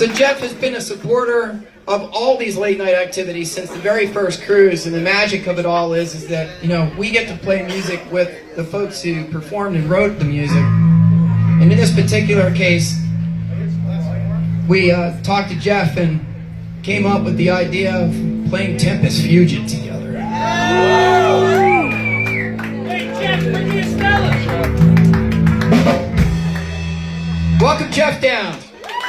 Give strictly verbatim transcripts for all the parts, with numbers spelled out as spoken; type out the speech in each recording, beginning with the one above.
So Geoff has been a supporter of all these late night activities since the very first cruise, and the magic of it all is, is that, you know, we get to play music with the folks who performed and wrote the music. And in this particular case, we uh, talked to Geoff and came up with the idea of playing Tempus Fugit together. Hey Geoff, bring me a Stella! Welcome Geoff Downes.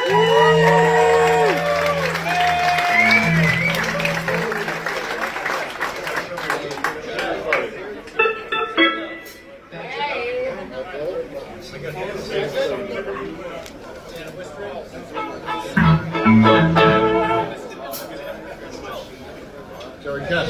Sorry, Gus.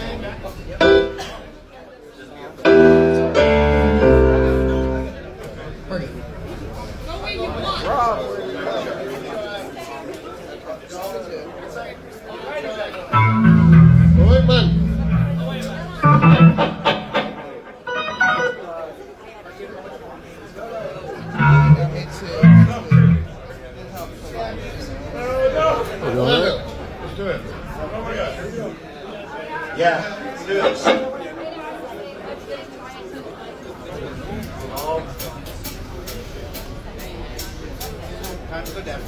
Oi, man. Let's do it. Yeah, let's do this. Time to go down.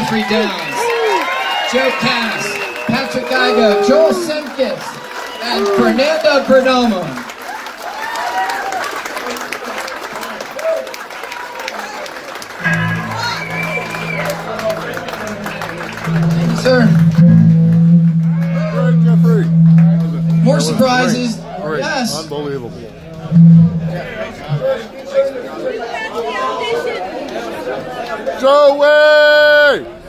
Geoffrey Downes, Joe Cass, Patrick Igo, Joel Simkis, and Fernando Perdomo. Thank you, sir. Great, Jeffrey. More surprises. Great. Yes. Unbelievable. Joey!